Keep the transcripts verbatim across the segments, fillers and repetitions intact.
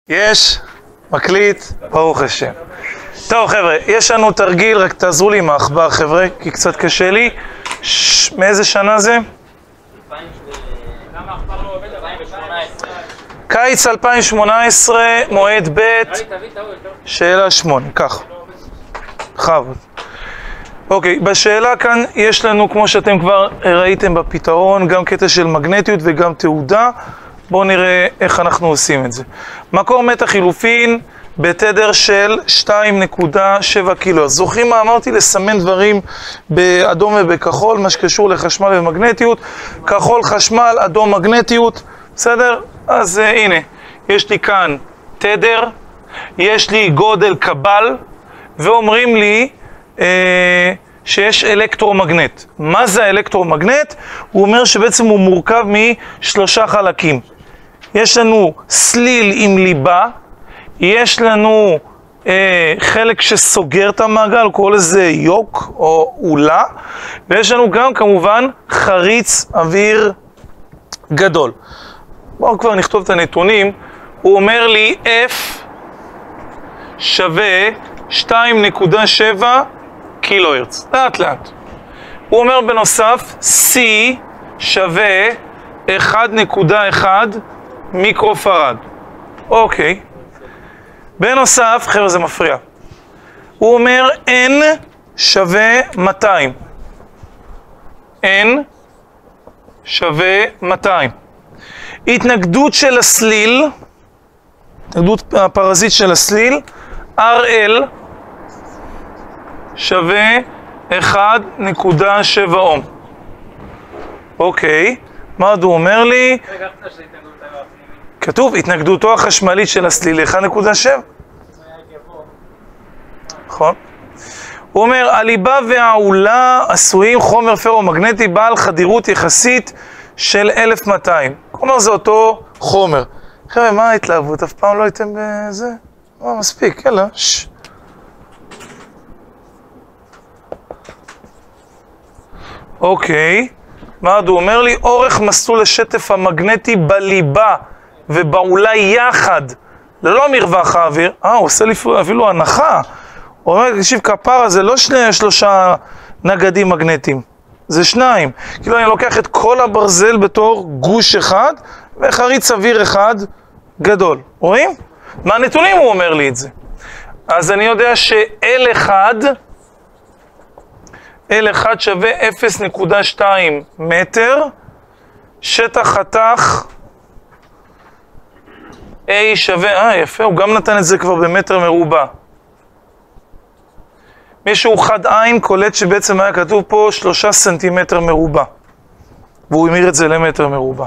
יש, מקליט, ברוך השם. טוב חבר'ה, יש לנו תרגיל, רק תעזרו לי עם העכבר חבר'ה, כי קצת קשה לי. ש... מאיזה שנה זה? קיץ אלפיים שמונה עשרה, מועד ב', שאלה שמונה, כך. חבוד. אוקיי, בשאלה כאן יש לנו, כמו שאתם כבר ראיתם בפתרון, גם קטע של מגנטיות וגם תעודה. בואו נראה איך אנחנו עושים את זה. מקור מתח חילופין בתדר של שתיים נקודה שבע קילו. זוכרים מה אמרתי? לסמן דברים באדום ובכחול, מה שקשור לחשמל ומגנטיות. כחול חשמל, אדום מגנטיות, בסדר? אז uh, הנה, יש לי כאן תדר, יש לי גודל קבל, ואומרים לי uh, שיש אלקטרומגנט. מה זה האלקטרומגנט? הוא אומר שבעצם הוא מורכב משלושה חלקים. יש לנו סליל עם ליבה, יש לנו אה, חלק שסוגר את המעגל, קורא לזה יוק או אולה, ויש לנו גם כמובן חריץ אוויר גדול. בואו כבר נכתוב את הנתונים. הוא אומר לי F שווה שתיים נקודה שבע קילו הרץ, לאט לאט. הוא אומר בנוסף C שווה אחת נקודה אחת מיקרופרד. אוקיי. בנוסף, חבר'ה זה מפריע. הוא אומר N שווה מאתיים. N שווה מאתיים. התנגדות של הסליל, התנגדות הפרזית של הסליל, R L שווה אחת נקודה שבע אום. אוקיי. מה עוד הוא אומר לי? כתוב, התנגדותו החשמלית של הסליל אחת נקודה שבע. נכון. הוא אומר, הליבה והעולה עשויים חומר פרומגנטי בעל חדירות יחסית של אלף מאתיים. כלומר, זה אותו חומר. חבר'ה, מה ההתלהבות? אף פעם לא הייתם בזה? מה, מספיק, יאללה. ש... אוקיי. מה עוד הוא אומר לי? אורך מסלול השטף המגנטי בליבה ובעולה יחד, ללא מרווח האוויר. אה, הוא עושה לי אפילו הנחה. הוא אומר, תקשיב, כפרה, זה לא שני, שלושה נגדים מגנטיים, זה שניים. כאילו אני לוקח את כל הברזל בתור גוש אחד, וחריץ אוויר אחד גדול. רואים? מהנתונים הוא אומר לי את זה. אז אני יודע ש-L אחד, L אחד שווה אפס נקודה שתיים מטר, שטח חתך A שווה, אה יפה, הוא גם נתן את זה כבר במטר מרובע. מישהו חד עין קולט שבעצם היה כתוב פה שלושה סנטימטר מרובע, והוא המיר את זה למטר מרובע.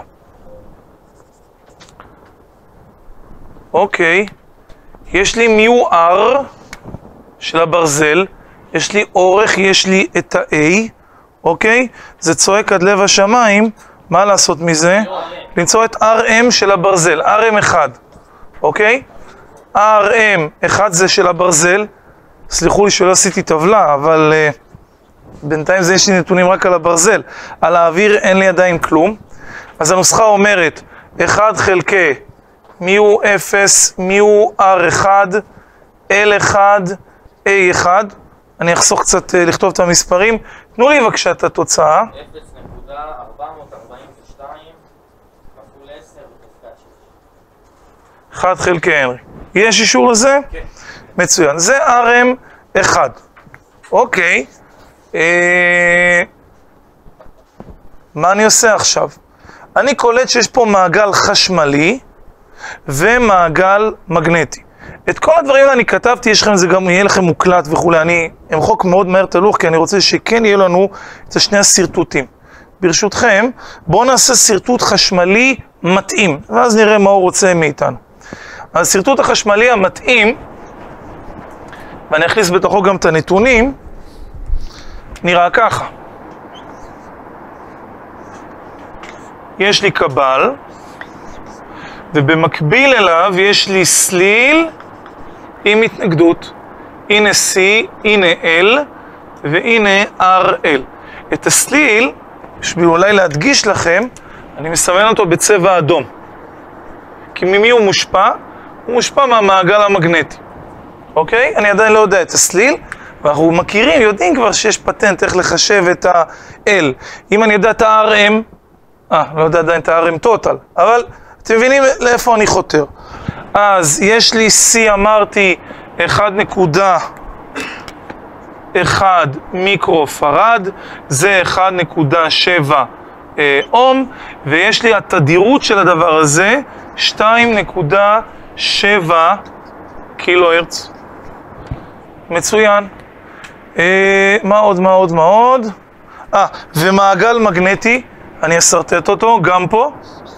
אוקיי, יש לי מיו R של הברזל, יש לי אורך, יש לי את ה-A, אוקיי? זה צועק עד לב השמיים, מה לעשות מזה? למצוא את R M של הברזל, R M אחד, אוקיי? R M אחד זה של הברזל, סליחו לי שלא עשיתי טבלה, אבל uh, בינתיים זה יש לי נתונים רק על הברזל. על האוויר אין לי עדיין כלום. אז הנוסחה אומרת, אחד חלקי מיו אפס, מיו R אחד, L אחד, A אחד. אני אחסוך קצת uh, לכתוב את המספרים. תנו לי בבקשה את התוצאה. אפס נקודה ארבע מאות ארבעים ושתיים כפול עשר בחזקת שש. אחד חלקי הנרי. יש אישור לזה? כן. מצוין. זה R M אחד. אוקיי. אה... מה אני עושה עכשיו? אני קולט שיש פה מעגל חשמלי ומעגל מגנטי. את כל הדברים אני כתבתי, יש לכם, זה גם יהיה לכם מוקלט וכו'. אני אמחוק מאוד מהר את הלוח, כי אני רוצה שכן יהיה לנו את השני הסרטוטים. ברשותכם, בואו נעשה סרטוט חשמלי מתאים, ואז נראה מה הוא רוצה מאיתנו. הסרטוט החשמלי המתאים, ואני אכניס בתוכו גם את הנתונים, נראה ככה. יש לי קבל, ובמקביל אליו יש לי סליל עם התנגדות. הנה C, הנה L, והנה R L. את הסליל, בשביל אולי להדגיש לכם, אני מסמן אותו בצבע אדום. כי ממי הוא מושפע? הוא מושפע מהמעגל המגנטי. אוקיי? אני עדיין לא יודע את הסליל, ואנחנו מכירים, יודעים כבר שיש פטנט איך לחשב את ה-L. אם אני יודע את ה-אר אם, אה, לא יודע עדיין את ה-אר אם טוטל, אבל אתם מבינים לאיפה אני חותר. אז יש לי C, אמרתי, אחת נקודה אחת מיקרו-פרד, זה אחת נקודה שבע אה, אום, ויש לי התדירות של הדבר הזה, שתיים נקודה שבע קילו הרץ. מצוין. אה, מה עוד, מה עוד, מה עוד? אה, ומעגל מגנטי, אני אסרטט אותו גם פה.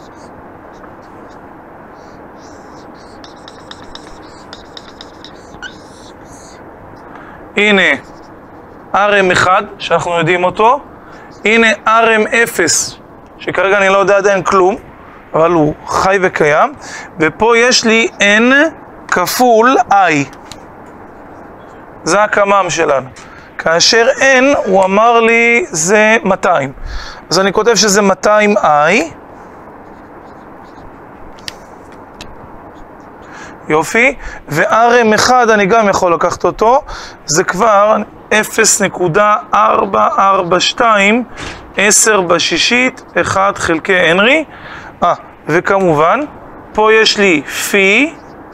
הנה אר אם אחד, שאנחנו יודעים אותו. הנה אר אם אפס, שכרגע אני לא יודע עדיין כלום, אבל הוא חי וקיים. ופה יש לי N כפול I. זה הקמ"ם שלנו. כאשר N, הוא אמר לי, זה מאתיים. אז אני כותב שזה מאתיים I. יופי. ו-אר אם אחד אני גם יכול לקחת אותו. זה כבר אפס נקודה ארבע ארבע שתיים, עשר בשישית, אחד חלקי הנרי. אה, וכמובן, פה יש לי פי,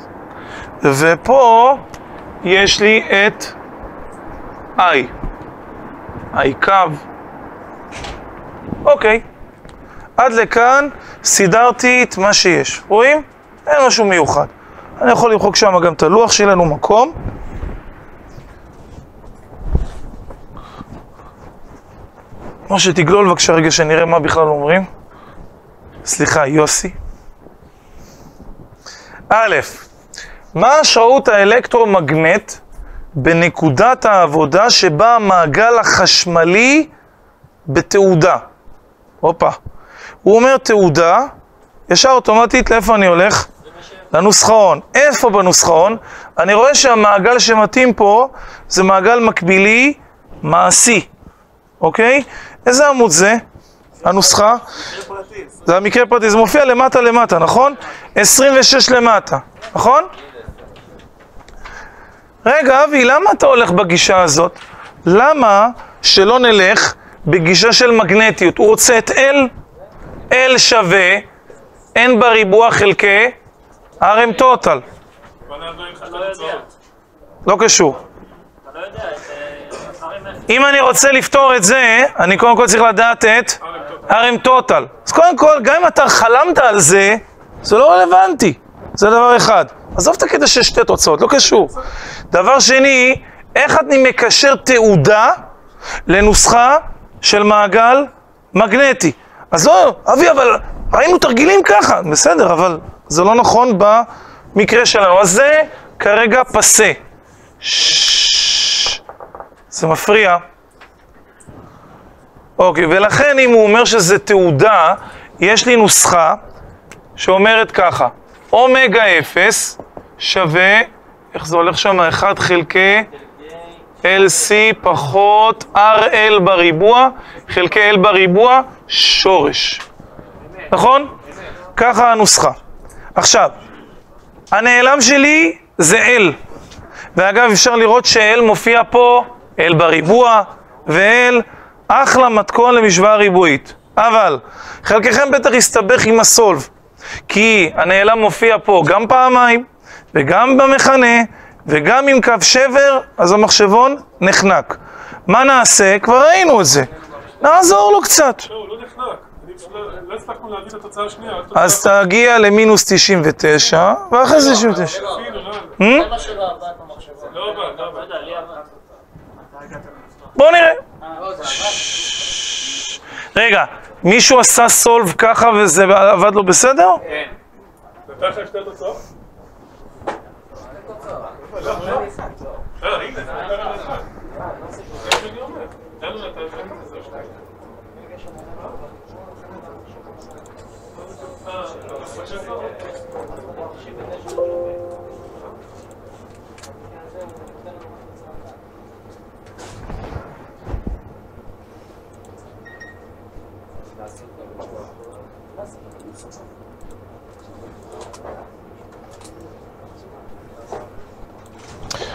ופה יש לי את I. I קו. אוקיי. עד לכאן סידרתי את מה שיש. רואים? אין משהו מיוחד. אני יכול למחוק שם גם את הלוח שלנו מקום. משה, תגלול בבקשה רגע שנראה מה בכלל אומרים. סליחה, יוסי. א', מה השראות האלקטרומגנט בנקודת העבודה שבה המעגל החשמלי בתעודה? הופה. הוא אומר תעודה, ישר אוטומטית לאיפה אני הולך? לנוסחאון. איפה בנוסחאון? אני רואה שהמעגל שמתאים פה זה מעגל מקבילי מעשי. אוקיי? איזה עמוד זה? הנוסחה? זה המקרה פרטי. זה מופיע למטה למטה, נכון? עשרים ושש למטה, נכון? רגע, אבי, למה אתה הולך בגישה הזאת? למה שלא נלך בגישה של מגנטיות? הוא רוצה את L. L שווה N בריבוע חלקי אר אם טוטל. לא קשור. אם אני רוצה לפתור את זה, אני קודם כל צריך לדעת את אר אם טוטל. אז קודם כל, גם אם אתה חלמת על זה, זה לא רלוונטי. זה דבר אחד. עזוב את הקטע של שתי תוצאות, לא קשור. דבר שני, איך אני מקשר תעודה לנוסחה של מעגל מגנטי? אז לא, אבי, אבל ראינו תרגילים ככה. בסדר, אבל זה לא נכון במקרה שלנו. אז זה כרגע פסה. זה מפריע. אוקיי, ולכן אם הוא אומר שזה תעודה, יש לי נוסחה שאומרת ככה, אומגה אפס שווה, איך זה הולך שם? אחד חלקי אל סי פחות אר אל בריבוע, חלקי אל בריבוע, שורש. נכון? ככה הנוסחה. עכשיו, הנעלם שלי זה אל. ואגב, אפשר לראות שאל מופיע פה, אל בריבוע, ואל אחלה מתכון למשוואה ריבועית. אבל, חלקכם בטח יסתבך עם הסולב, כי הנעלם מופיע פה גם פעמיים, וגם במכנה, וגם עם קו שבר, אז המחשבון נחנק. מה נעשה? כבר ראינו את זה. נעזור לו קצת. לא, הוא לא נחנק. לא הצלחנו להביא את התוצאה השנייה. אז תגיע למינוס תשעים ותשע, ואחרי זה תשעים ותשע. זה מה שלא עבד במחשבון. לא עבד, לא עבד. בואו נראה. רגע, מישהו עשה סולב ככה וזה עבד לו בסדר? כן. נתן לך שתי תוצאות? אה, הנה, זה נתן לך. זה שאני אומר. תן לו נתן לך תוצאות שתיים.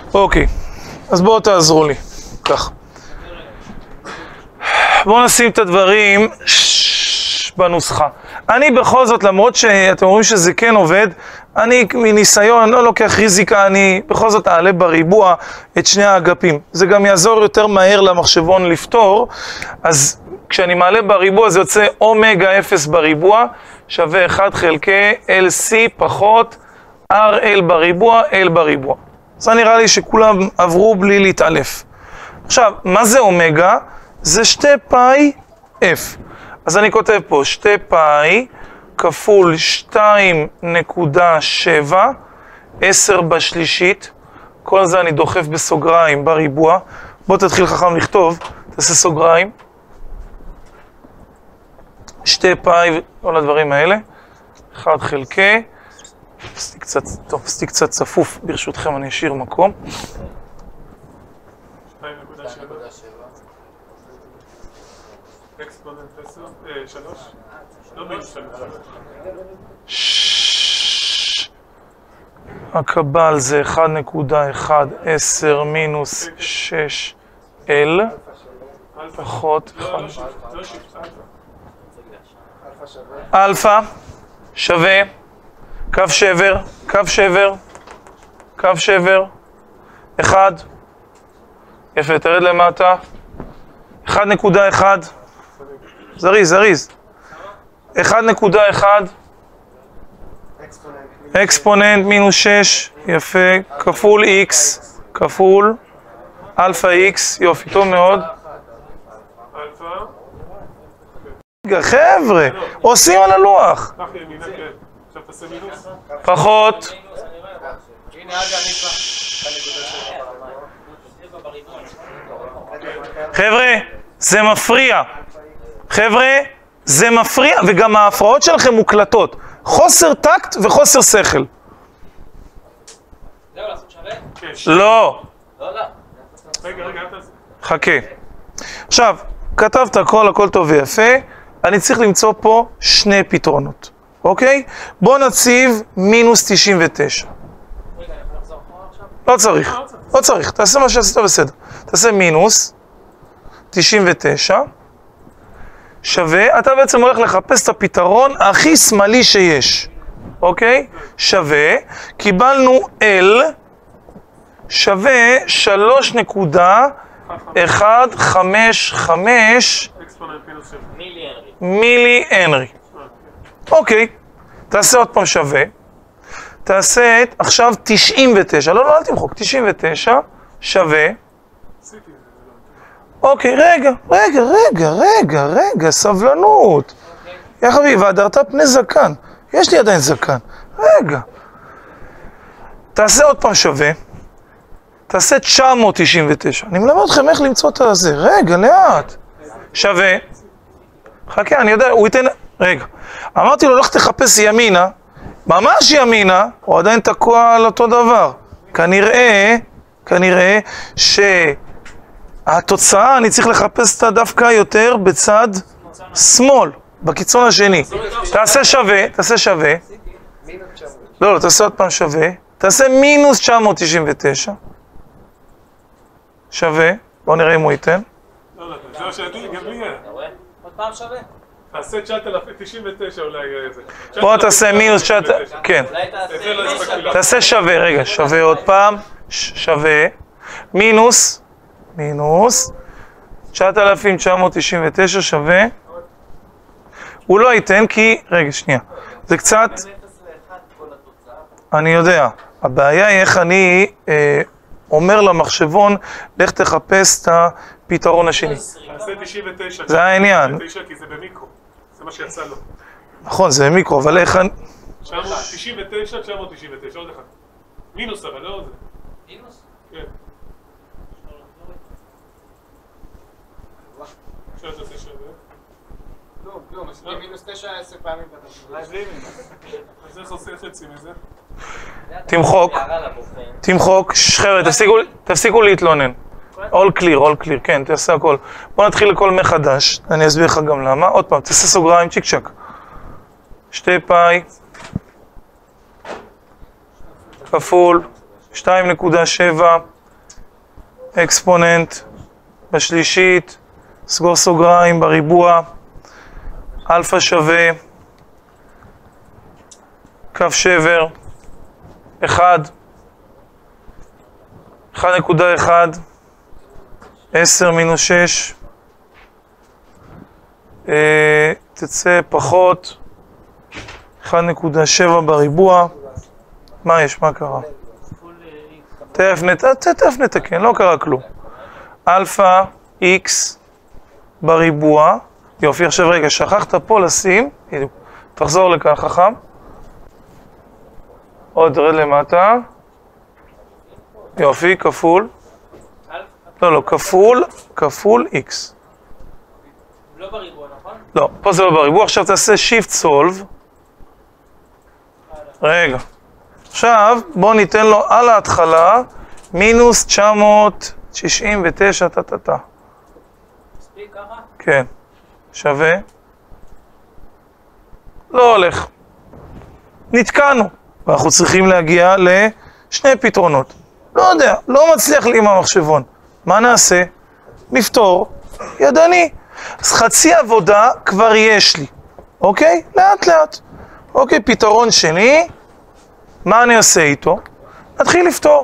אוקיי, אז בואו תעזרו לי. כך. בואו נשים את הדברים בנוסחה. אני בכל זאת, למרות שאתם אומרים שזה כן עובד, אני מניסיון לא לוקח ריזיקה, אני בכל זאת אעלה בריבוע את שני האגפים. זה גם יעזור יותר מהר למחשבון לפתור, אז כשאני מעלה בריבוע זה יוצא אומגה אפס בריבוע, שווה אחד חלקי אל סי פחות אר אל בריבוע, אל בריבוע. זה נראה לי שכולם עברו בלי להתעלף. עכשיו, מה זה אומגה? זה שתי פאי F. אז אני כותב פה שתי פאי כפול שתיים נקודה שבע, עשר בשלישית. כל זה אני דוחף בסוגריים בריבוע. בוא תתחיל חכם לכתוב, תעשה סוגריים. שתי פאי, כל הדברים האלה. אחד חלקי. עשיתי קצת, טוב, עשיתי קצת צפוף, ברשותכם אני אשאיר מקום. שתיים נקודה שבע. אקספוננט עשר, שלוש. לא מינוס שלוש. הקבל זה אחד נקודה אחד עשר מינוס שש אל. פחות חמש. אלפא שווה. קו שבר, קו שבר, קו שבר, אחד, יפה, תרד למטה, אחד נקודה אחד, זריז, זריז, אחד נקודה אחד, אקספוננט מינוס שש, יפה, כפול x, כפול אלפא x, יופי, טוב מאוד. רגע, חבר'ה, עושים על הלוח. פחות. חבר'ה, זה מפריע. חבר'ה, זה מפריע, וגם ההפרעות שלכם מוקלטות. חוסר טקט וחוסר שכל. זהו, לעשות שווה? לא. לא, לא. רגע, רגע, אל תעשה. חכה. עכשיו, כתבת הכל, הכל טוב ויפה. אני צריך למצוא פה שני פתרונות. אוקיי? בוא נציב מינוס תשעים ותשע. רגע, אני יכול לחזור אחורה עכשיו? לא צריך, לא צריך, תעשה מה שעשית בסדר. תעשה מינוס תשעים ותשע, שווה, אתה בעצם הולך לחפש את הפתרון הכי שמאלי שיש. אוקיי? שווה, קיבלנו L, שווה שלוש נקודה אחת חמש חמש מילי הנרי. אוקיי, תעשה עוד פעם שווה, תעשה עכשיו תשעים ותשע, לא, לא, אל תמחוק, תשעים ותשע שווה, אוקיי, רגע, רגע, רגע, רגע, רגע, סבלנות, יא חביבי, והדרת פני זקן, יש לי עדיין זקן, רגע, תעשה עוד פעם שווה, תעשה תשע מאות תשעים ותשע, אני מלמד אתכם איך למצוא את הזה, רגע, לאט, שווה, חכה, אני יודע, הוא ייתן, רגע, אמרתי לו, לך תחפש ימינה, ממש ימינה, הוא עדיין תקוע על אותו דבר. כנראה, כנראה שהתוצאה, אני צריך לחפש אותה דווקא יותר בצד שמאל, בקיצון השני. תעשה שווה, תעשה שווה. לא, לא, תעשה עוד פעם שווה. תעשה מינוס תשע מאות תשעים ותשע. שווה, בואו נראה אם הוא ייתן. לא, לא, זה מה שעדיין, גם לי יהיה. עוד פעם שווה? תעשה תשעת אלפים תשעים ותשע אולי איזה. בוא תעשה מינוס תשעת אלפים, כן. אולי תעשה... תעשה שווה, רגע, שווה עוד פעם, שווה, מינוס, מינוס, תשעת אלפים תשע מאות תשעים ותשע שווה, הוא לא ייתן כי, רגע, שנייה, זה קצת, אני יודע, הבעיה היא איך אני אה, אומר למחשבון, לך תחפש את הפתרון השני. תעשה תשעים ותשע. זה העניין. כי זה במיקרו, זה מה שיצא לו. נכון, זה במיקרו, אבל איך אני... תשעים ותשע, תשע מאות תשעים ותשע, עוד אחד. מינוס אבל, לא זה. מינוס? כן. עכשיו תעשה שווה. לא, לא, מספיק מינוס תשע עשר פעמים ואתה שווה. אז איך עושה חצי מזה? תמחוק, תמחוק, חבר'ה, תפסיקו להתלונן. all clear, all clear, כן, תעשה הכל. בוא נתחיל לכל מחדש, אני אסביר לך גם למה. עוד פעם, תעשה סוגריים, צ'יק צ'ק. שתי פאי, כפול, שתיים נקודה שבע, אקספוננט בשלישית, סגור סוגריים בריבוע, אלפא שווה, קו שבר, אחד, אחד נקודה אחד, עשר מינוס שש, אה, תצא פחות, אחד נקודה שבע בריבוע, מה יש? מה קרה? תכף נת... תכף נתקן, לא קרה כלום. אלפא איקס בריבוע, יופי, עכשיו רגע, שכחת פה לשים, תחזור לכאן חכם, עוד רד למטה, יופי, כפול, לא, לא, כפול, כפול איקס. לא בריבוע, נכון? לא, פה זה לא בריבוע, עכשיו תעשה שיפט סולב. רגע. עכשיו בואו ניתן לו על ההתחלה מינוס תשע מאות שישים ותשע טה-טה-טה. מספיק ככה? כן. שווה. לא הולך. נתקענו. ואנחנו צריכים להגיע לשני פתרונות. לא יודע, לא מצליח לי עם המחשבון. מה נעשה? נפתור. ידני. אז חצי עבודה כבר יש לי. אוקיי? לאט לאט. אוקיי, פתרון שני. מה אני עושה איתו? נתחיל לפתור.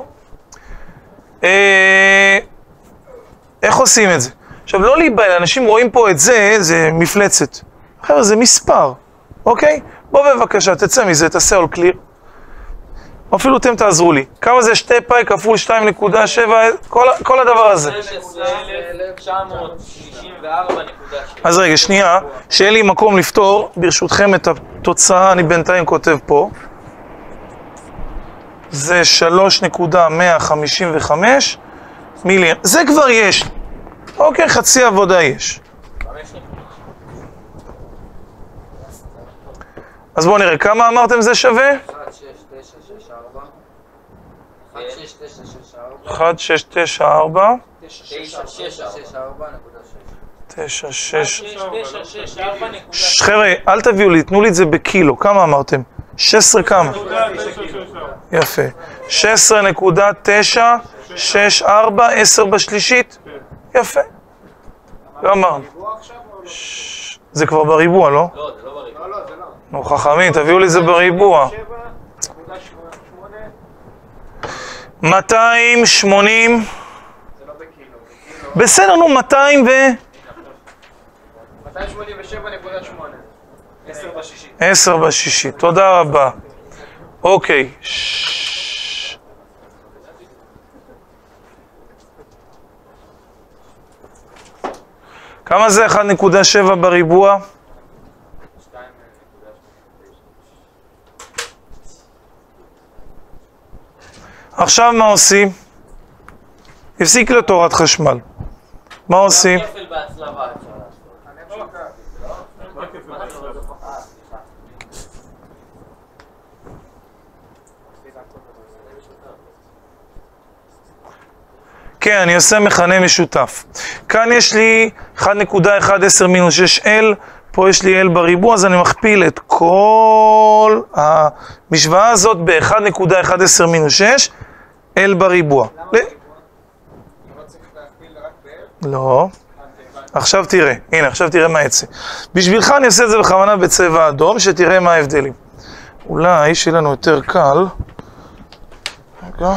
אה... איך עושים את זה? עכשיו, לא להיבהל, אנשים רואים פה את זה, זה מפלצת. חבר'ה, זה מספר, אוקיי? בוא בבקשה, תצא מזה, תעשה all clear. אפילו אתם תעזרו לי. כמה זה שתי פאי כפול שתיים נקודה שבע, כל, כל הדבר הזה. שש עשרה אלף תשע מאות שישים וארבע נקודה שבע. אז רגע, שנייה, שיהיה לי מקום לפתור, ברשותכם את התוצאה, אני בינתיים כותב פה. זה שלוש נקודה מאה חמישים וחמש מיליון. זה כבר יש. אוקיי, חצי עבודה יש. אז בואו נראה, כמה אמרתם זה שווה? אחת שש תשע שש ארבע. אחת שש תשע שש ארבע. אחת שש תשע ארבע. תשע שש ארבע נקודה שש. תשע שש. תשע שש ארבע נקודה שש. חבר'ה, אל תביאו לי, תנו לי את זה בקילו. כמה אמרתם? שש עשרה כמה? יפה. שש עשרה נקודה תשע שש ארבע, עשר בשלישית? יפה. לא אמרנו. זה כבר בריבוע, לא? לא, זה לא בריבוע. לא, לא, זה לא. נו, חכמים, תביאו לי זה בריבוע. מאתיים שמונים. זה לא בקילו. בקילו. בסדר, נו, מאתיים ו... מאתיים שמונים ושבע נקודה שמונה. עשר בשישית. עשר בשישית, תודה רבה. אוקיי. כמה זה אחת נקודה שבע בריבוע? עכשיו מה עושים? הפסיק לתורת חשמל. מה עושים? כפל בהצלבה אפשר לעשות. כן, אני עושה מכנה משותף. כאן יש לי אחת נקודה אחת עשר מינוס שש אל, פה יש לי L בריבוע, אז אני מכפיל את כל המשוואה הזאת ב-אחת נקודה אחת עשר מינוס שש, L בריבוע. למה בריבוע? לא צריך להכפיל רק ב-L? לא. עכשיו תראה, הנה, עכשיו תראה מה יצא. בשבילך אני אעשה את זה בכוונה בצבע אדום, שתראה מה ההבדלים. אולי שיהיה לנו יותר קל. רגע.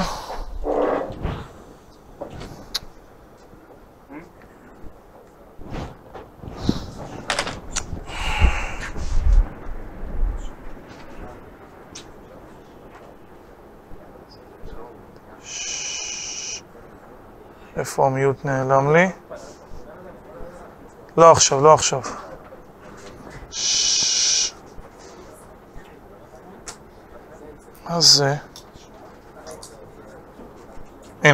איפה המיוט נעלם לי? לא עכשיו, לא עכשיו. מה זה? הנה.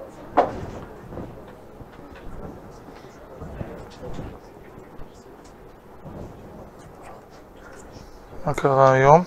מה קרה היום?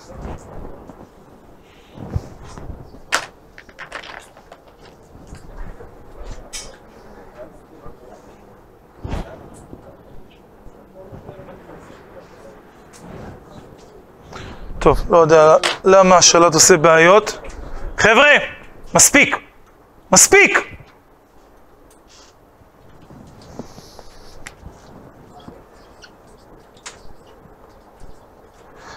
טוב, לא יודע למה השלט עושה בעיות. חבר'ה, מספיק! מספיק!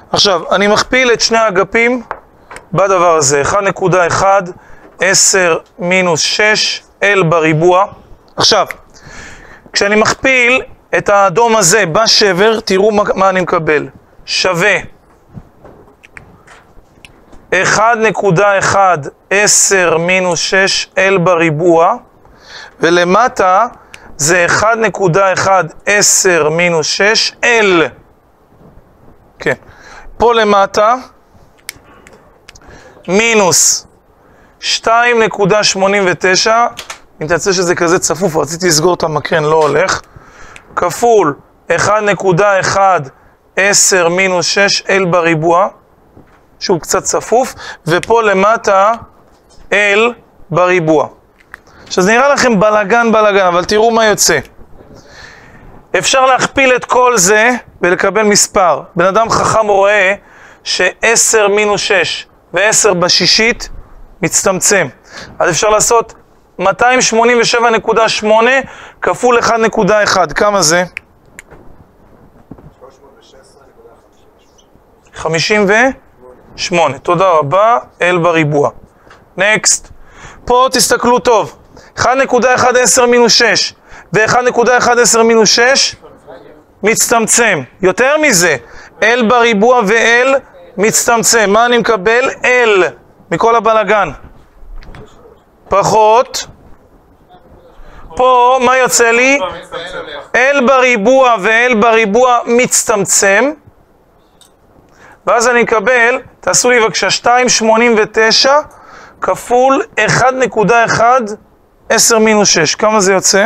עכשיו, אני מכפיל את שני האגפים בדבר הזה. אחת נקודה אחת, עשר מינוס שש, L בריבוע. עכשיו, כשאני מכפיל את האדום הזה בשבר, תראו מה, מה אני מקבל. שווה אחת נקודה אחת, עשר מינוס שש, L בריבוע, ולמטה זה אחת נקודה אחת, עשר מינוס שש, L. כן. פה למטה, מינוס שתיים נקודה שמונים ותשע, אני מתעצה שזה כזה צפוף, רציתי לסגור את המקרן, לא הולך, כפול אחת נקודה אחת, עשר מינוס שש, L בריבוע, שהוא קצת צפוף, ופה למטה, L בריבוע. עכשיו זה נראה לכם בלגן בלגן, אבל תראו מה יוצא. אפשר להכפיל את כל זה ולקבל מספר. בן אדם חכם רואה ש-עשר מינוס שש ו-עשר בשישית מצטמצם. אז אפשר לעשות מאתיים שמונים ושבע נקודה שמונה כפול אחת נקודה אחת. כמה זה? חמישים ושמונה. תודה רבה, L בריבוע. נקסט. פה תסתכלו טוב. אחת נקודה אחת, עשר מינוס שש ו-אחת נקודה אחת, עשר מינוס שש מצטמצם. יותר מזה, L בריבוע ו-L מצטמצם. מה אני מקבל? L מכל הבלגן. פחות. פה מה יוצא לי? L בריבוע ו-L בריבוע מצטמצם. ואז אני מקבל, תעשו לי בבקשה, שתיים שמונים ותשע כפול אחת נקודה אחת, עשר מינוס שש. כמה זה יוצא?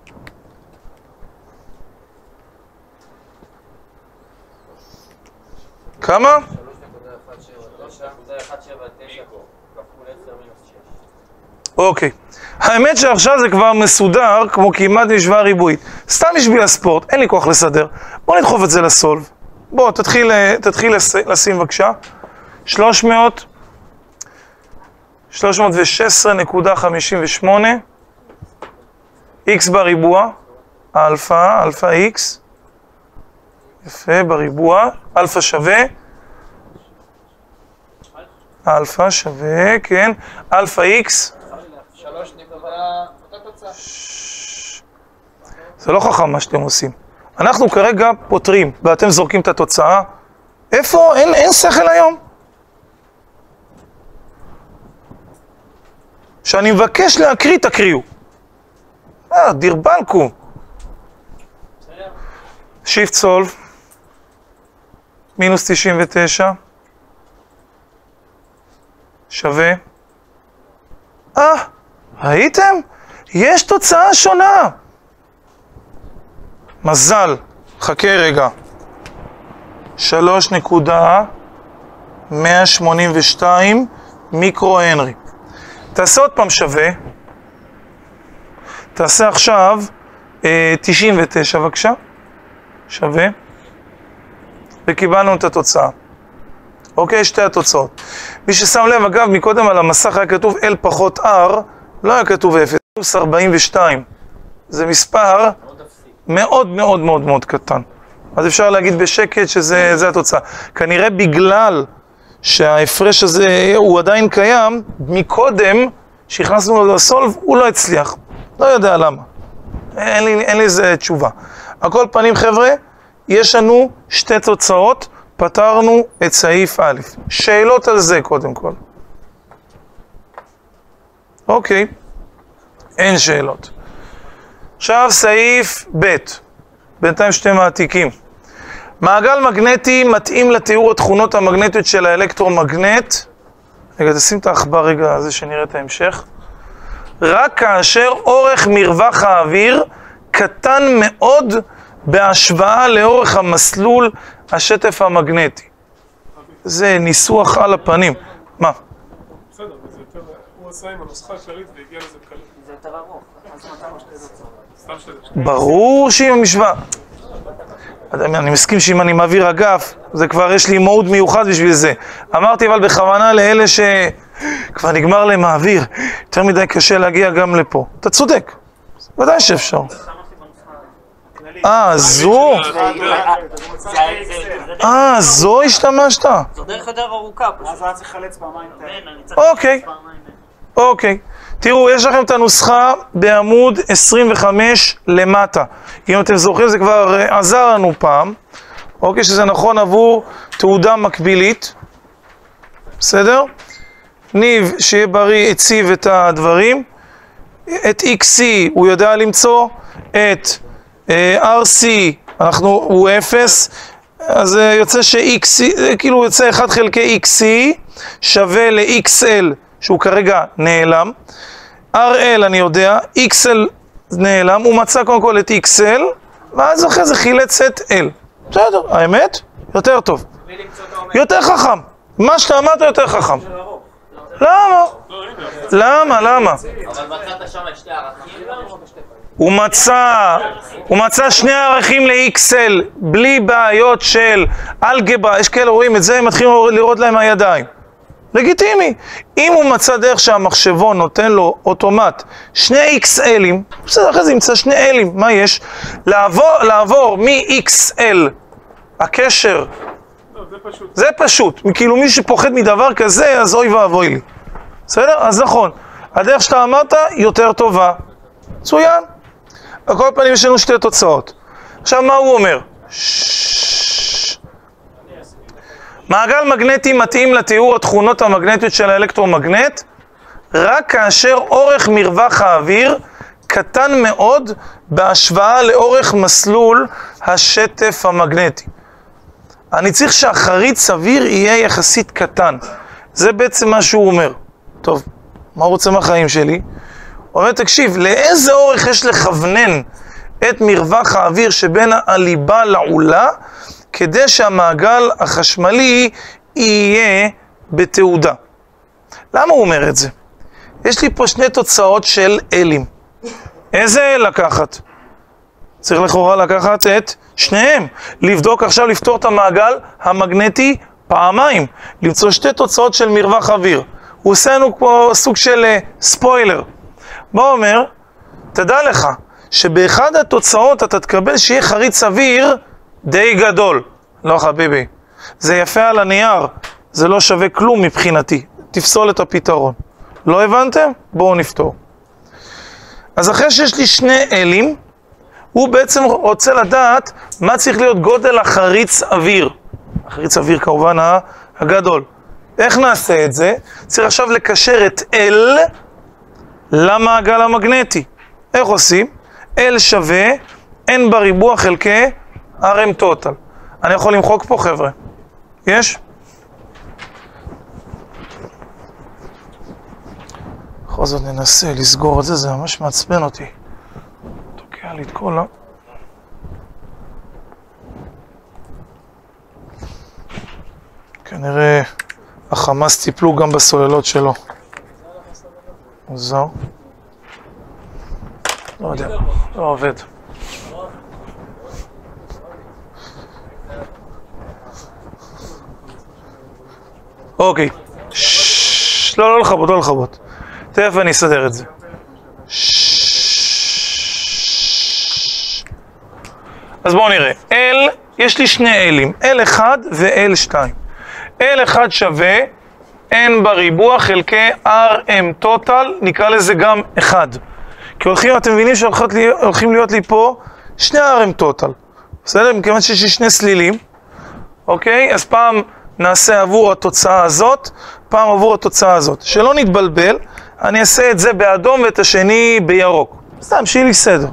כמה? אוקיי. האמת שעכשיו זה כבר מסודר, כמו כמעט משוואה ריבועית. סתם בשביל הספורט, אין לי כוח לסדר. בוא נדחוף את זה לסולב. בוא, תתחיל, תתחיל לשים בבקשה. שלוש מאות, שלוש מאות ושש עשרה נקודה חמישים ושמונה, x בריבוע, אלפא, אלפא x, יפה, בריבוע, אלפא שווה, אלפא שווה, כן, אלפא x, שלוש נקודה, אותה תוצאה. זה לא חכם מה שאתם עושים. אנחנו כרגע פותרים, ואתם זורקים את התוצאה. איפה? אין, אין שכל היום. שאני מבקש להקריא, תקריאו. אה, דרבלקו. שיפט סולב. מינוס תשעים ותשע. שווה. אה, ראיתם? יש תוצאה שונה. מזל. חכה רגע. שלוש נקודה מאה שמונים ושתיים מיקרו הנרי. תעשה עוד פעם שווה. תעשה עכשיו אה, תשעים ותשע בבקשה. שווה. וקיבלנו את התוצאה. אוקיי, שתי התוצאות. מי ששם לב, אגב, מקודם על המסך היה כתוב L פחות R, לא היה כתוב אפס, פלוס ארבעים ושתיים. זה מספר מאוד מאוד מאוד מאוד קטן. אז אפשר להגיד בשקט שזה זה התוצאה. כנראה בגלל שההפרש הזה הוא עדיין קיים, מקודם שהכנסנו לו לסולב, הוא לא הצליח. לא יודע למה. אין לי, אין לי איזה תשובה. על כל פנים, חבר'ה, יש לנו שתי תוצאות, פתרנו את סעיף א'. שאלות על זה קודם כל. אוקיי, אין שאלות. עכשיו סעיף ב', בינתיים שתי מעתיקים. מעגל מגנטי מתאים לתיאור התכונות המגנטיות של האלקטרומגנט. רגע, תשים את העכבר רגע הזה שנראה את ההמשך. רק כאשר אורך מרווח האוויר קטן מאוד בהשוואה לאורך המסלול השטף המגנטי. זה ניסוח על הפנים. מה? בסדר, זה יותר... הוא עשה עם הנוסחה הכללית והגיע לזה בקלות. זה יותר ארוך. אז נתנו שתי תוצאות. סתם שתי... ברור שעם המשוואה. אני מסכים שאם אני מעביר אגף, זה כבר יש לי מוד מיוחד בשביל זה. אמרתי אבל בכוונה לאלה שכבר נגמר להם האוויר, יותר מדי קשה להגיע גם לפה. אתה צודק, ודאי שאפשר. אה, זו? אה, זו השתמשת? זו דרך יותר ארוכה פשוט. אז היה צריך לחלץ פעמיים את ה... אוקיי, אוקיי. תראו, יש לכם את הנוסחה בעמוד עשרים וחמש למטה. אם אתם זוכרים, זה כבר עזר לנו פעם. אוקיי, שזה נכון עבור תעודה מקבילית. בסדר? ניב, שיהיה בריא, הציב את הדברים. את אקס סי הוא יודע למצוא. את אר סי אנחנו, הוא אפס. אז יוצא ש-X, כאילו יוצא אחד חלקי אקס סי שווה ל-אקס אל, שהוא כרגע נעלם. אר אל אני יודע, אקס אל נעלם, הוא מצא קודם כל את אקס אל, ואז אחרי זה חילץ את L. בסדר, האמת? יותר טוב. יותר חכם. מה שאתה אמרת יותר חכם. למה? למה? למה? אבל מצאת שם את שתי הערכים? הוא מצא, הוא מצא שני ערכים ל-אקס אל, בלי בעיות של אלגברה. יש כאלה רואים את זה, הם מתחילים לראות להם הידיים. לגיטימי. אם הוא מצא דרך שהמחשבון נותן לו אוטומט שני אקס אלים, בסדר, אחרי זה ימצא שני אלים, מה יש? לעבור, לעבור מ-אקס אל, הקשר, לא, זה פשוט. זה פשוט. כאילו מי שפוחד מדבר כזה, אז אוי ואבוי לי. בסדר? אז נכון. הדרך שאתה אמרת יותר טובה. מצוין. על כל פנים יש לנו שתי תוצאות. עכשיו מה הוא אומר? מעגל מגנטי מתאים לתיאור התכונות המגנטיות של האלקטרומגנט רק כאשר אורך מרווח האוויר קטן מאוד בהשוואה לאורך מסלול השטף המגנטי. אני צריך שהחריץ אוויר יהיה יחסית קטן. זה בעצם מה שהוא אומר. טוב, מה הוא רוצה מהחיים שלי? הוא אומר, תקשיב, לאיזה אורך יש לכוונן את מרווח האוויר שבין הליבה לעולה, כדי שהמעגל החשמלי יהיה בתעודה. למה הוא אומר את זה? יש לי פה שני תוצאות של אלים. איזה אל לקחת? צריך לכאורה לקחת את שניהם. לבדוק עכשיו, לפתור את המעגל המגנטי פעמיים. למצוא שתי תוצאות של מרווח אוויר. הוא עושה לנו פה סוג של ספוילר. מה אומר? תדע לך שבאחד התוצאות אתה תקבל שיהיה חריץ אוויר די גדול. לא חביבי, זה יפה על הנייר, זה לא שווה כלום מבחינתי. תפסול את הפתרון. לא הבנתם? בואו נפתור. אז אחרי שיש לי שני אלים, הוא בעצם רוצה לדעת מה צריך להיות גודל החריץ אוויר. החריץ אוויר כמובן הגדול. איך נעשה את זה? צריך עכשיו לקשר את L למעגל המגנטי. איך עושים? L שווה N בריבוע חלקי אר אם טוטל. אני יכול למחוק פה חבר'ה. יש? בכל זאת ננסה לסגור את זה, זה ממש מעצבן אותי. תוקע לי את כל ה... כנראה החמאס טיפלו גם בסוללות שלו. מוזר. לא יודע, לא עובד. אוקיי. לא, לא לחבות, לא לחבות. תכף אני אסדר את זה. אז בואו נראה. L, יש לי שני אלים. L אחד ו-L שתיים. L אחד שווה N בריבוע חלקי אר אם טוטל, נקרא לזה גם אחד. כי הולכים, אתם מבינים שהולכים להיות לי פה שני אר אם טוטל. בסדר? מכיוון שיש לי שני סלילים. אוקיי? אז פעם נעשה עבור התוצאה הזאת, פעם עבור התוצאה הזאת. שלא נתבלבל, אני אעשה את זה באדום ואת השני בירוק. סתם, שיהיה לי סדר.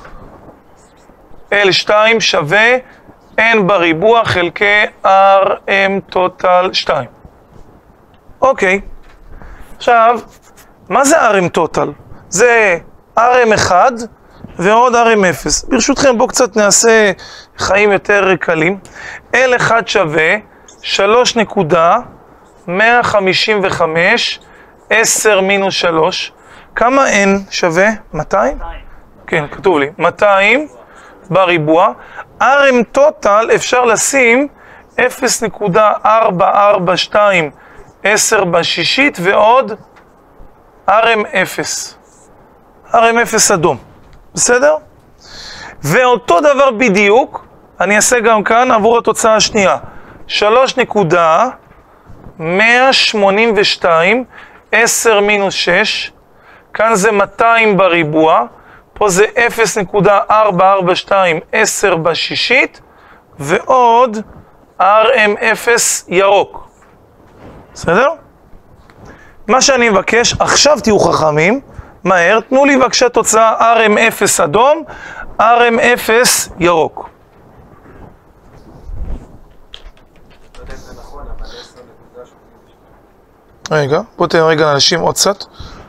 L שתיים שווה N בריבוע חלקי אר אם טוטל שתיים. אוקיי. עכשיו, מה זה אר אם טוטל? זה אר אם אחד ועוד אר אם אפס. ברשותכם, בואו קצת נעשה חיים יותר קלים. L אחד שווה שלוש נקודה מאה חמישים וחמש עשר מינוס שלוש. כמה N שווה? מאתיים? כן, כתוב לי. מאתיים בריבוע. אר אם טוטל אפשר לשים אפס נקודה ארבע ארבע שתיים עשר בשישית ועוד אר אם אפס. אר אם אפס אדום. בסדר? ואותו דבר בדיוק, אני אעשה גם כאן עבור התוצאה השנייה. שלוש נקודה מאה שמונים ושתיים, עשר מינוס שש, כאן זה מאתיים בריבוע, פה זה אפס נקודה ארבע ארבע שתיים, עשר בשישית, ועוד אר אם אפס ירוק. בסדר? מה שאני מבקש, עכשיו תהיו חכמים, מהר, תנו לי בבקשה תוצאה אר אם אפס אדום, אר אם אפס ירוק. רגע, בוא תן רגע לאנשים עוד קצת.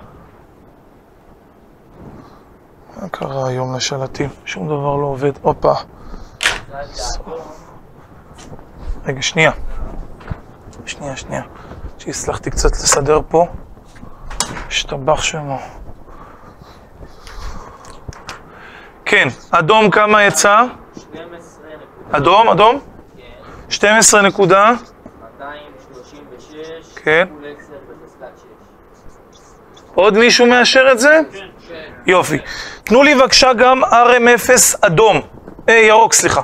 מה קרה היום לשלטים? שום דבר לא עובד. הופה. רגע, שנייה. שנייה, שנייה. שהצלחתי קצת לסדר פה. השתבח שמו. כן, אדום כמה יצא? שתים עשרה נקודה. אדום, אדום? כן. שתים עשרה נקודה. מאתיים שלושים ושש. כן. כפול עשר בחזקת שש. עוד מישהו מאשר את זה? כן. יופי. תנו לי בבקשה גם אר אם אפס אדום. אה, ירוק, סליחה.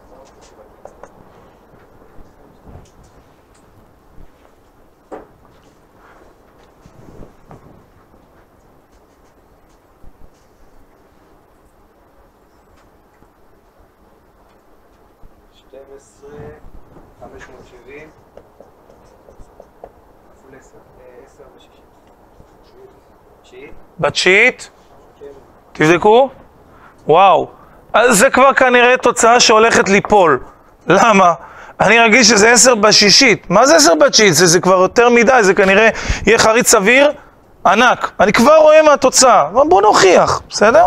שתים עשרה, חמש מאות שבעים, כפול עשר, עשר ושישית. תשיעית? בתשיעית? תבדקו. וואו. אז זה כבר כנראה תוצאה שהולכת ליפול. למה? אני רגיל שזה עשר בשישית. מה זה עשר בתשיעית? זה, זה כבר יותר מדי, זה כנראה יהיה חריץ סביר ענק. אני כבר רואה מהתוצאה. בואו נוכיח, בסדר?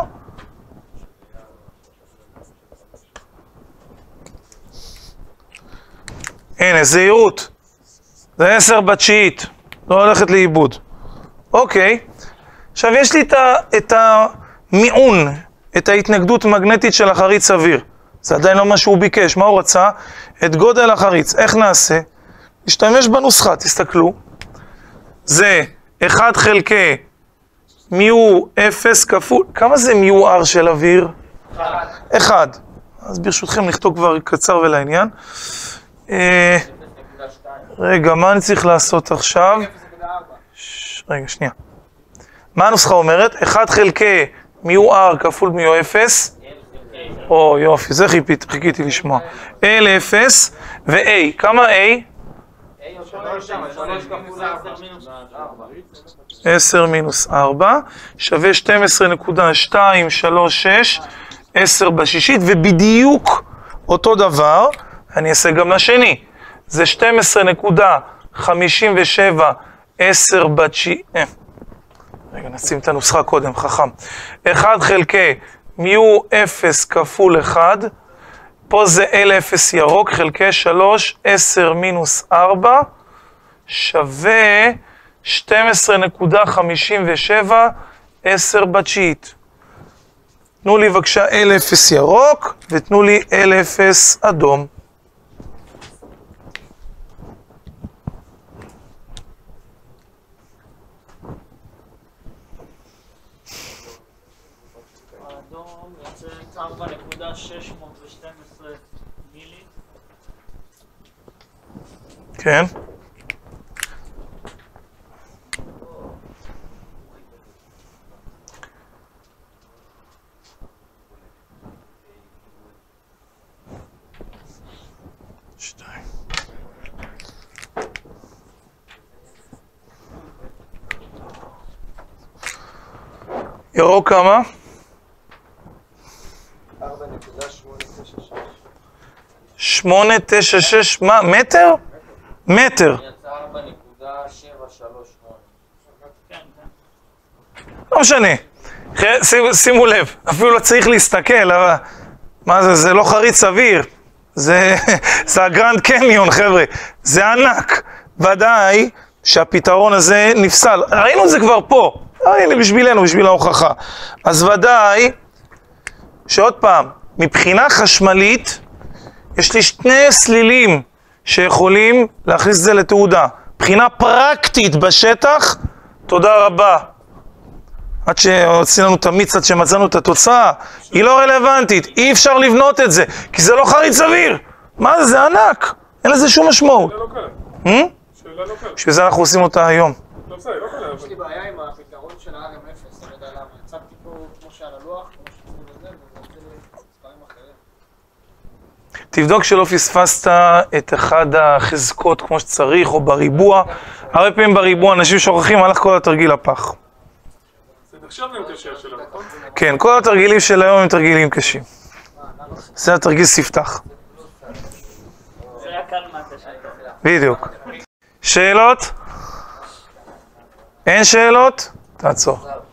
הנה, זהירות. זה עשר בתשיעית. לא הולכת לאיבוד. אוקיי. עכשיו יש לי את, ה, את המיעון, את ההתנגדות מגנטית של החריץ סביר. זה עדיין לא מה שהוא ביקש. מה הוא רצה? את גודל החריץ. איך נעשה? נשתמש בנוסחה, תסתכלו. זה אחד חלקי מיו אפס כפול, כמה זה מיו R של אוויר? אחד. אחד. אז ברשותכם נכתוב כבר קצר ולעניין. אה, רגע, מה אני צריך לעשות עכשיו? ש... רגע, שנייה. מה הנוסחה אומרת? אחד חלקי מיו R כפול מיו אפס. או, יופי, זה חיכיתי, חיכיתי לשמוע. L אפס ו-A. כמה A? עשר מינוס ארבע שווה שתים עשרה נקודה שתיים שלוש שש, עשר בשישית, ובדיוק אותו דבר, אני אעשה גם לשני. זה שתים עשרה נקודה חמישים ושבע, עשר בתשיעית. רגע, נשים את הנוסחה קודם, חכם. אחד חלקי מיו אפס כפול אחד, פה זה L אפס ירוק, חלקי שלוש, עשר מינוס ארבע, שווה שתים עשרה נקודה חמישים ושבע, עשר בתשיעית. תנו לי בבקשה L אפס ירוק, ותנו לי L אפס אדום. האדום יוצא ארבע נקודה שש מאות ושתים עשרה מילי. כן. שתיים. ירוק כמה? ארבע נקודה שמונה תשע שש. שמונה תשע שש, מה? מטר? מטר. יצא ארבע נקודה שבע שלוש שמונה. כן, כן. לא משנה. שימו, שימו לב, אפילו לא צריך להסתכל, אבל... מה זה? זה לא חריץ סביר. זה, זה הגרנד קניון, חבר'ה. זה ענק. ודאי שהפתרון הזה נפסל. ראינו את זה כבר פה. הנה, בשבילנו, בשביל ההוכחה. אז ודאי שעוד פעם, מבחינה חשמלית, יש לי שני סלילים שיכולים להכניס את זה לתעודה. מבחינה פרקטית בשטח, תודה רבה. עד שעושים לנו את המיץ, עד שמצאנו את התוצאה, היא לא רלוונטית, אי אפשר לבנות את זה, כי זה לא חריץ סביר. מה זה? זה ענק, אין לזה שום משמעות. שאלה לא קלה. Hmm? שאלה לא קלה. בשביל זה אנחנו עושים אותה היום. לא בסדר, לא קלה. יש לי בעיה עם הפתרון של ה-אר אם אפס, אני יודע למה. הצבתי פה כמו שעל הלוח, כמו שעשינו לזה, וזה נותן לי מספרים אחרים. תבדוק שלא פספסת את אחד החזקות כמו שצריך, או בריבוע. הרבה פעמים בריבוע אנשים שוכחים, הלך כל התרגיל לפח. זה נחשב להם קשה שלנו, נכון? כן, כל התרגילים של היום הם תרגילים קשים. זה התרגיל ספתח. זה היה כאן מטה שהייתה. בדיוק. שאלות? אין שאלות? תעצור.